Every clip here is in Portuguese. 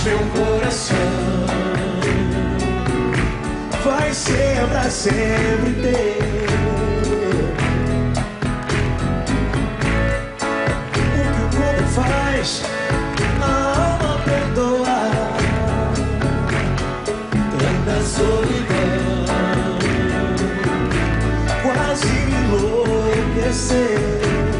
meu coração vai ser pra sempre teu. O que o corpo faz, a alma perdoa. Tanta solidão, quase me enlouquecer.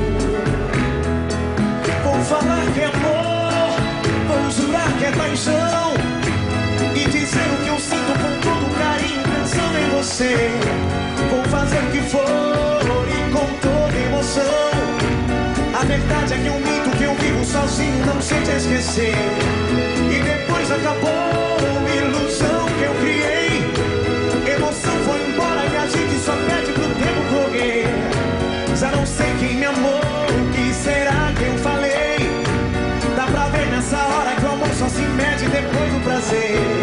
Vou falar que é amor, vou jurar que é paixão, e dizer o que eu sinto com todo carinho, pensando em você. Vou fazer o que for e com toda emoção. A verdade é que um mito que eu vivo sozinho, não sei te esquecer. E depois acabou uma ilusão que eu criei. Emoção foi embora e a gente só pede pro tempo correr. Já não sei quem me amou, o que será que eu falei? Dá pra ver nessa hora que o amor só se mede depois do prazer.